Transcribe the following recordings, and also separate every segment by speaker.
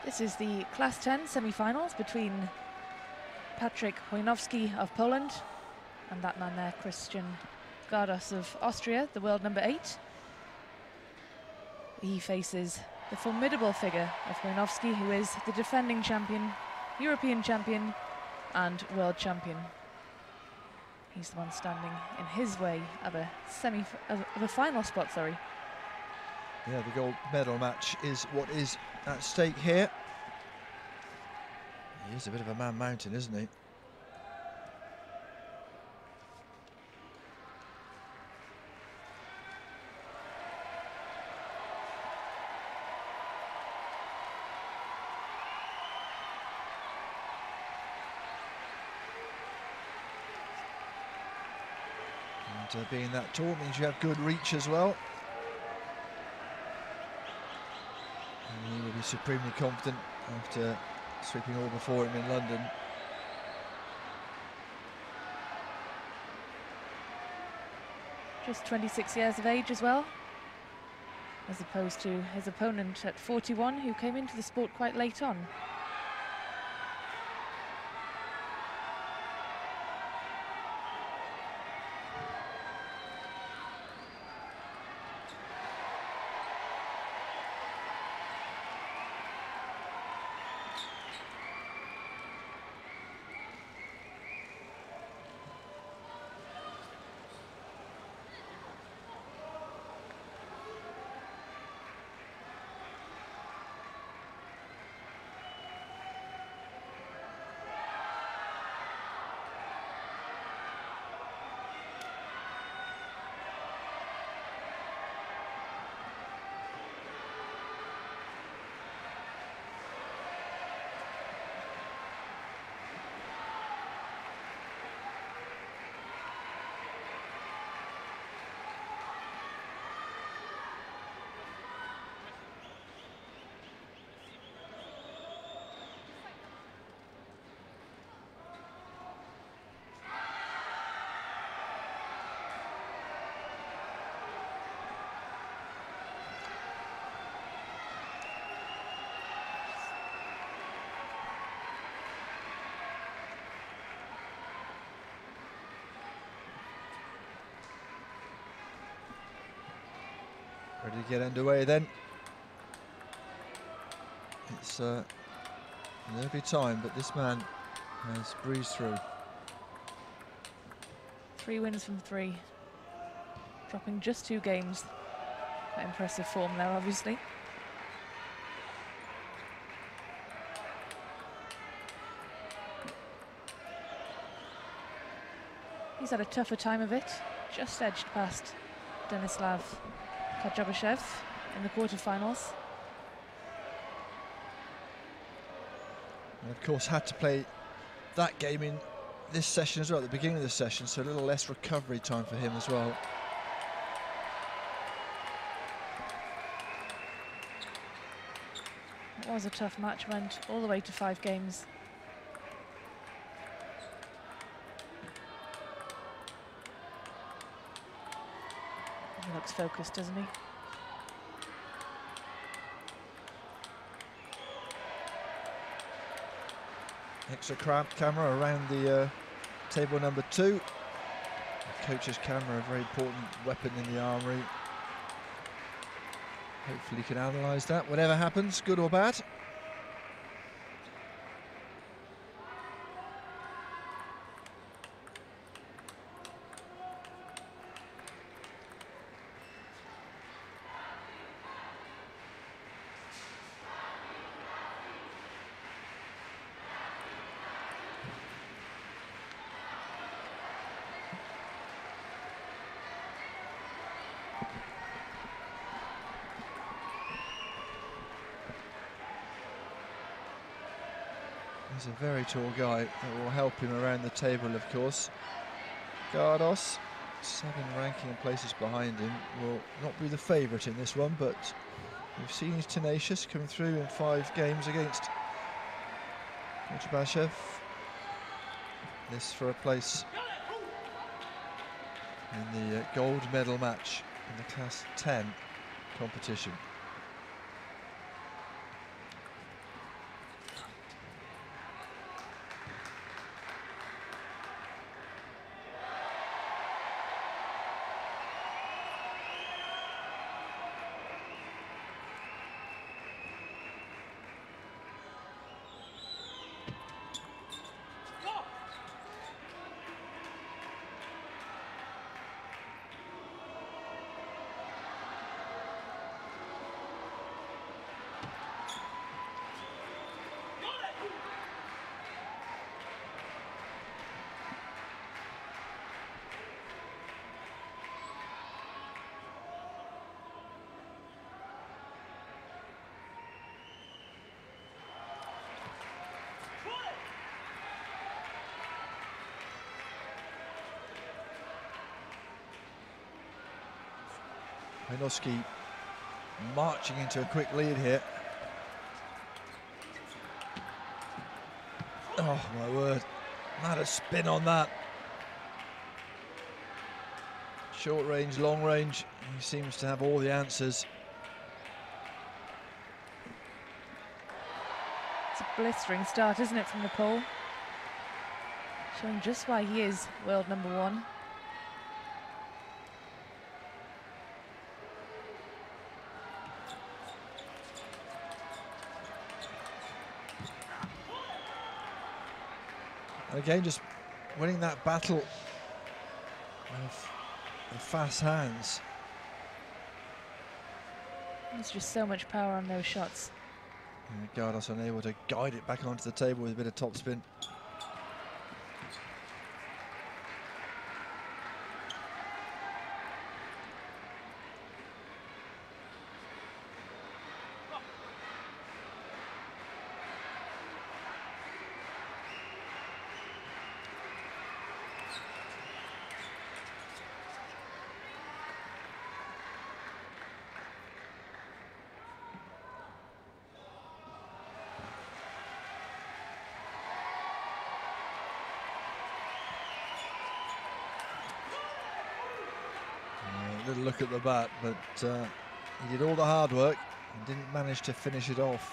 Speaker 1: This is the Class 10 semi-finals between Patryk Hojnowski of Poland and that man there, Christian Gardos of Austria, the world number 8. He faces the formidable figure of Hojnowski, who is the defending champion, European champion and world champion. He's the one standing in his way of a final spot, sorry.
Speaker 2: Yeah, the gold medal match is what is at stake here. He is a bit of a man mountain, isn't he? And being that tall means you have good reach as well. And he will be supremely confident after sweeping all before him in London.
Speaker 1: Just 26 years of age as well, as opposed to his opponent at 41, who came into the sport quite late on.
Speaker 2: Ready to get underway then. It's there'll be time, but this man has breezed through.
Speaker 1: 3 wins from 3, dropping just 2 games. Quite impressive form there, obviously. He's had a tougher time of it, just edged past Denislav Kadjabashev in the quarterfinals.
Speaker 2: And of course had to play that game in this session as well, at the beginning of the session, so a little less recovery time for him as well.
Speaker 1: It was a tough match, went all the way to 5 games. He looks focused, doesn't he?
Speaker 2: Extra camera around the table number 2. The coach's camera, a very important weapon in the armoury. Hopefully you can analyse that, whatever happens, good or bad. He's a very tall guy that will help him around the table, of course. Gardos, 7 ranking and places behind him, will not be the favourite in this one, but we've seen he's tenacious, coming through in 5 games against Kadjabashev. This for a place in the gold medal match in the Class 10 competition. Wojnowski marching into a quick lead here. Oh my word, not a spin on that. Short range, long range, he seems to have all the answers.
Speaker 1: It's a blistering start, isn't it, from Nepal? Showing just why he is world #1.
Speaker 2: And again, just winning that battle of the fast hands.
Speaker 1: There's just so much power on those shots.
Speaker 2: And Gardos unable to guide it back onto the table with a bit of topspin. Little look at the bat, but he did all the hard work and didn't manage to finish it off.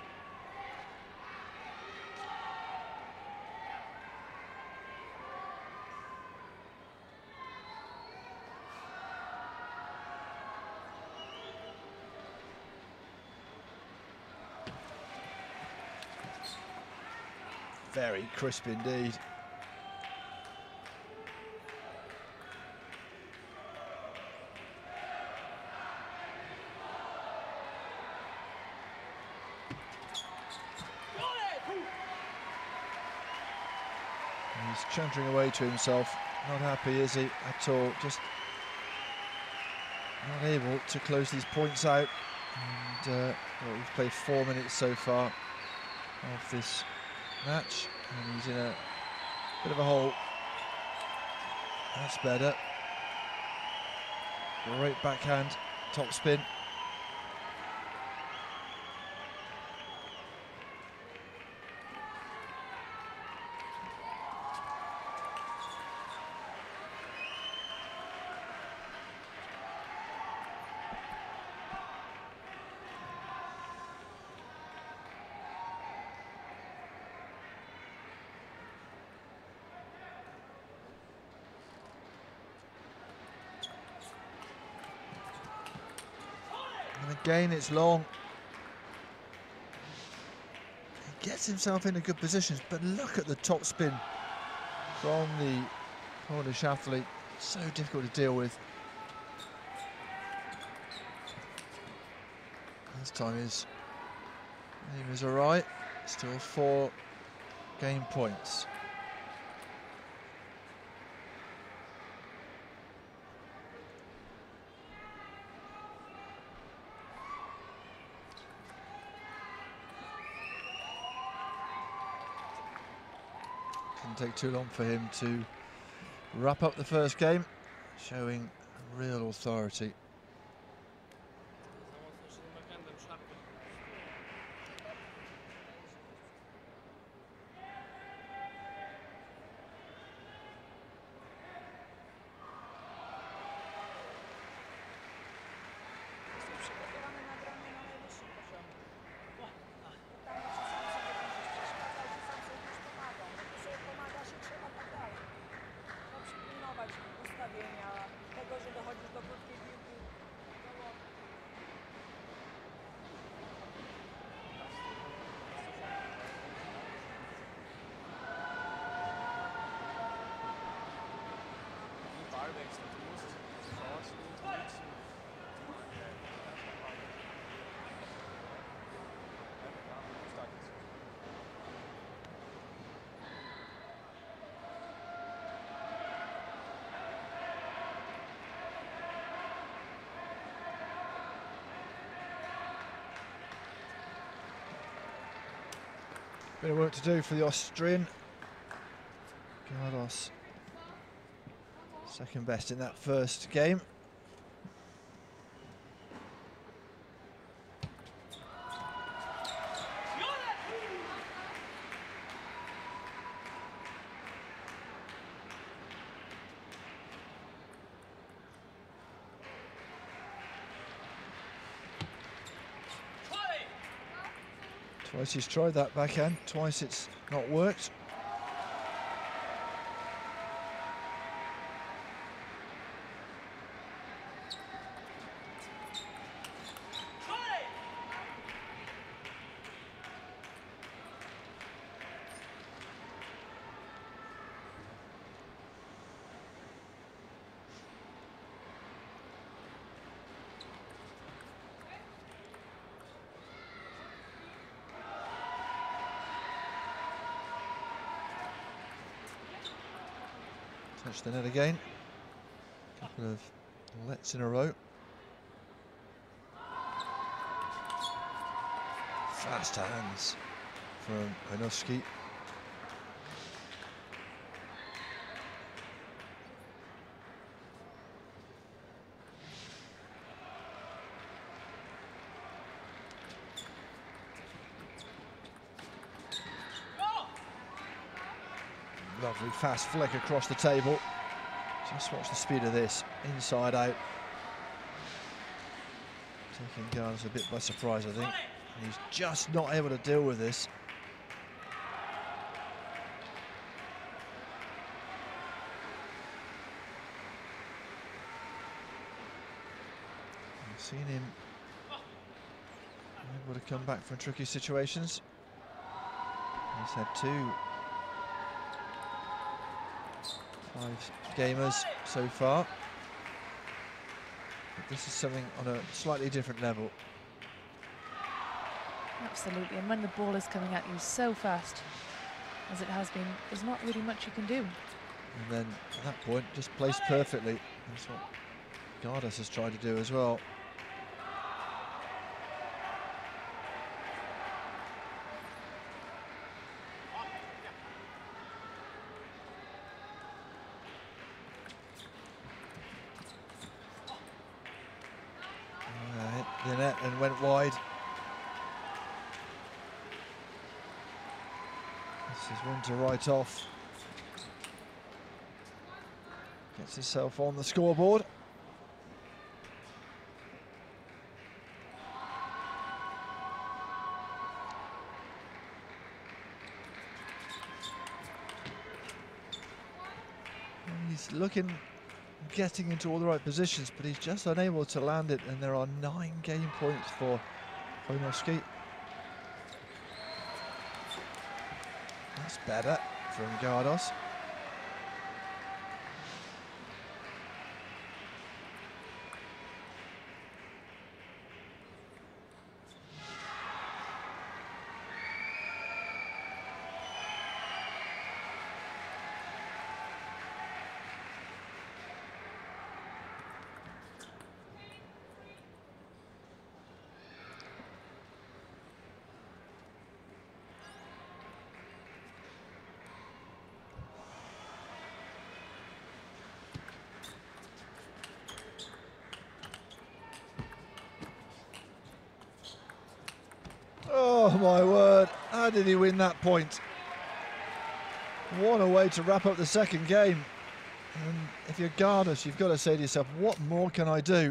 Speaker 2: Very crisp indeed. He's chuntering away to himself, not happy is he at all, just not able to close these points out. And well, we've played 4 minutes so far of this match, and he's in a bit of a hole. That's better. Great backhand, top spin. And again, it's long. He gets himself into good positions, but look at the top spin from the Polish athlete. So difficult to deal with. This time his aim is all right. Still 4 game points. Didn't take too long for him to wrap up the first game, showing real authority. Bit of work to do for the Austrian. Gardos, second best in that first game. Twice he's tried that backhand, twice it's not worked. Touch the net again. Couple of lets in a row. Fast hands from Wojnowski. Lovely fast flick across the table. Just watch the speed of this, inside out. Taking Gardos a bit by surprise, I think. And he's just not able to deal with this. I've seen him able to come back from tricky situations. He's had 5 gamers so far. But this is something on a slightly different level.
Speaker 1: Absolutely, and when the ball is coming at you so fast, as it has been, there's not really much you can do.
Speaker 2: And then at that point, just placed perfectly. That's what Gardos has tried to do as well. Hit the net and went wide. This is one to write off. Gets himself on the scoreboard. And he's getting into all the right positions, but he's just unable to land it, and there are 9 game points for Wojnowski. That's better from Gardos. Oh my word, how did he win that point? What a way to wrap up the second game. And if you're Gardos, you've got to say to yourself, what more can I do?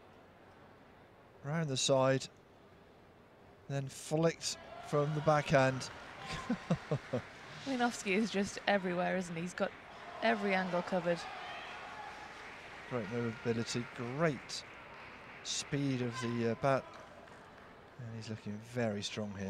Speaker 2: Round the side, then flicked from the backhand.
Speaker 1: Wojnowski is just everywhere, isn't he? He's got every angle covered.
Speaker 2: Great mobility, great speed of the bat. And he's looking very strong here.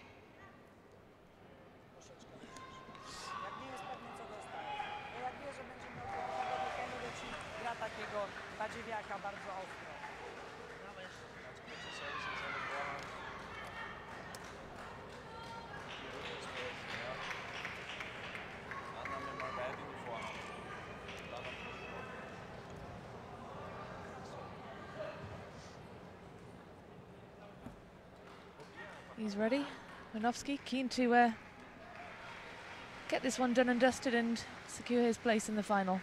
Speaker 1: He's ready. Wojnowski keen to get this one done and dusted and secure his place in the final.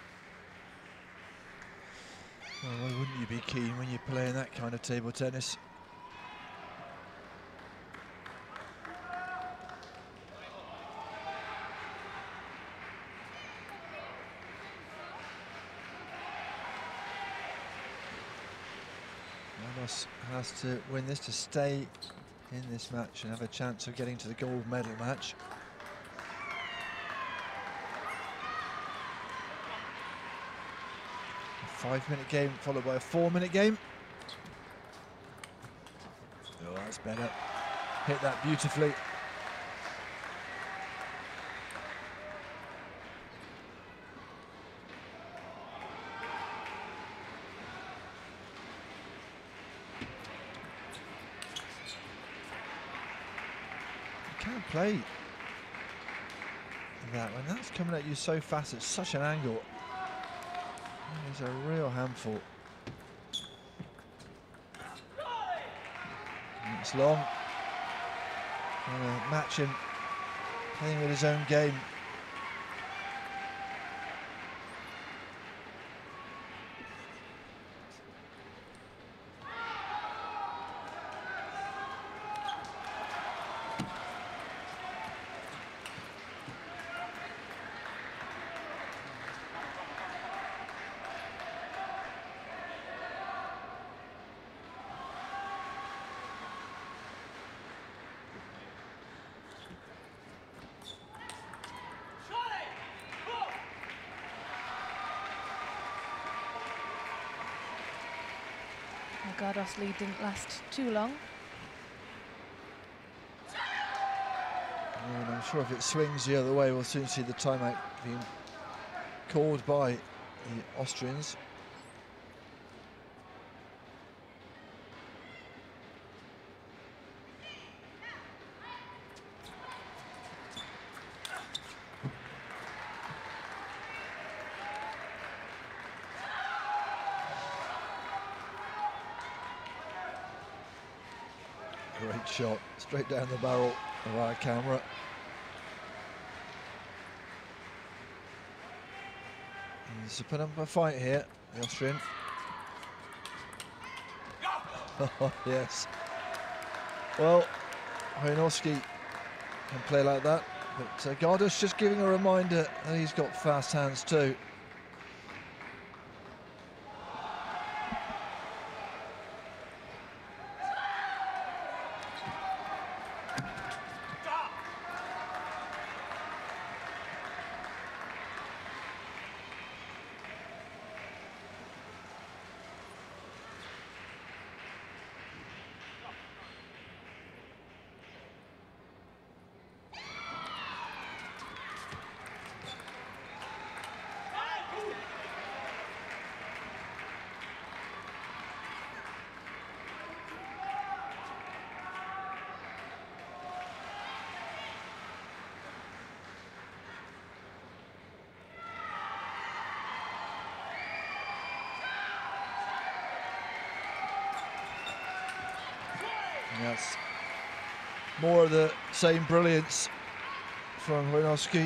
Speaker 2: Well, why wouldn't you be keen when you're playing that kind of table tennis? Gardos has to win this to stay in this match and have a chance of getting to the gold medal match. A 5-minute game followed by a 4-minute game. Oh, that's better. Hit that beautifully. Can't play that when that's coming at you so fast at such an angle. It is a real handful. And it's long. Match him playing with his own game.
Speaker 1: Gardos lead didn't last too long.
Speaker 2: And I'm sure if it swings the other way, we'll soon see the timeout being called by the Austrians. Great shot, straight down the barrel of our camera. He's put up a fight here, the Austrian. Oh, yes. Well, Hojnowski can play like that, but Gardos just giving a reminder that he's got fast hands too. That's more of the same brilliance from Hojnowski.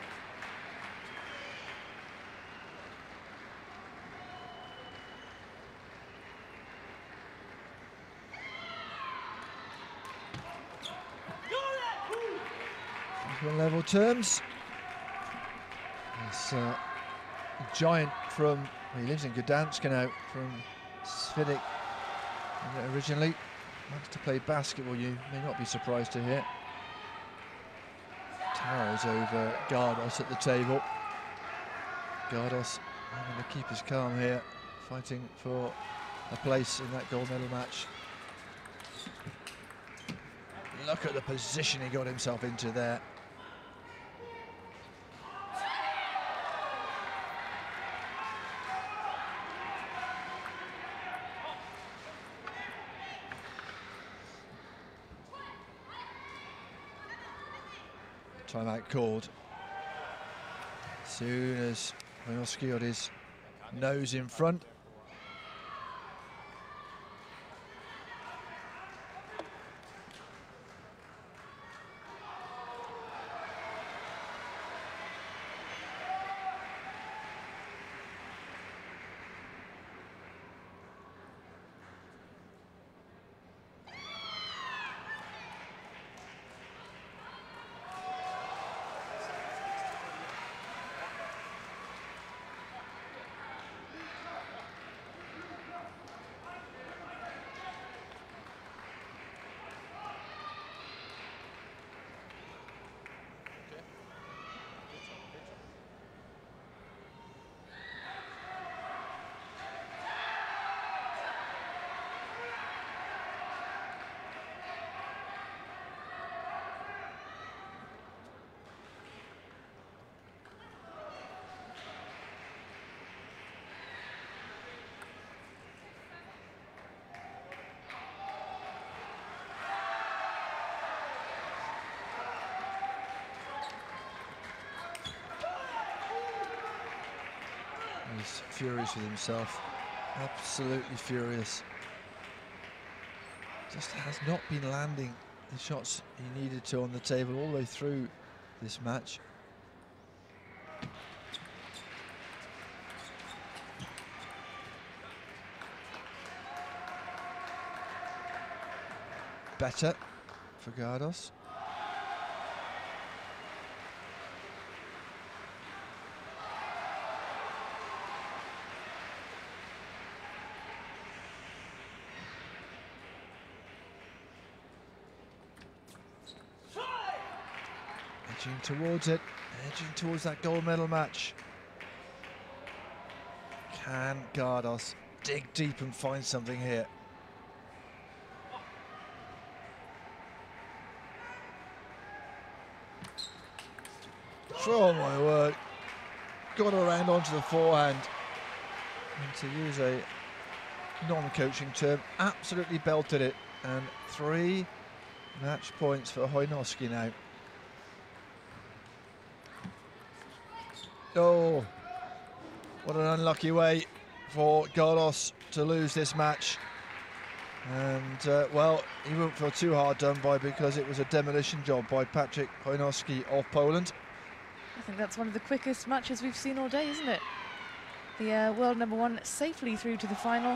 Speaker 2: On level terms. This giant from, well, he lives in Gdansk now, from Svidnik originally. Wants to play basketball, you may not be surprised to hear. Towers over Gardos at the table. Gardos having to keep his calm here, fighting for a place in that gold medal match. Look at the position he got himself into there. Timeout called. As soon as Hojnowski got his nose in front. He's furious with himself. Absolutely furious. Just has not been landing the shots he needed to on the table all the way through this match. Better for Gardos. Edging towards it, edging towards that gold medal match. Can Gardos dig deep and find something here? Oh my word, got around onto the forehand. And to use a non-coaching term, absolutely belted it. And 3 match points for Hojnowski now. Oh, what an unlucky way for Gardos to lose this match. And, well, he won't feel too hard done by, because it was a demolition job by Patryk Hojnowski of Poland.
Speaker 1: I think that's one of the quickest matches we've seen all day, isn't it? The world #1 safely through to the final,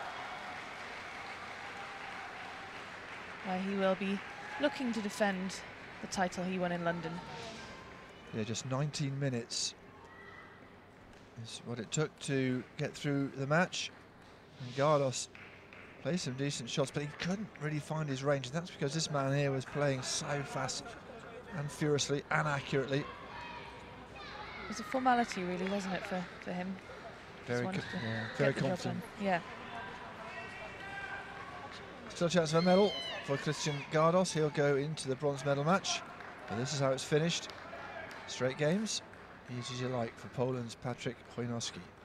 Speaker 1: where he will be looking to defend the title he won in London.
Speaker 2: Yeah, just 19 minutes is what it took to get through the match. And Gardos played some decent shots, but he couldn't really find his range, and that's because this man here was playing so fast and furiously and accurately.
Speaker 1: It was a formality, really, wasn't it, for him?
Speaker 2: Very confident.
Speaker 1: Yeah.
Speaker 2: Still a chance of a medal for Christian Gardos. He'll go into the bronze medal match. But this is how it's finished. Straight games, easy as you like for Poland's Patryk Hojnowski.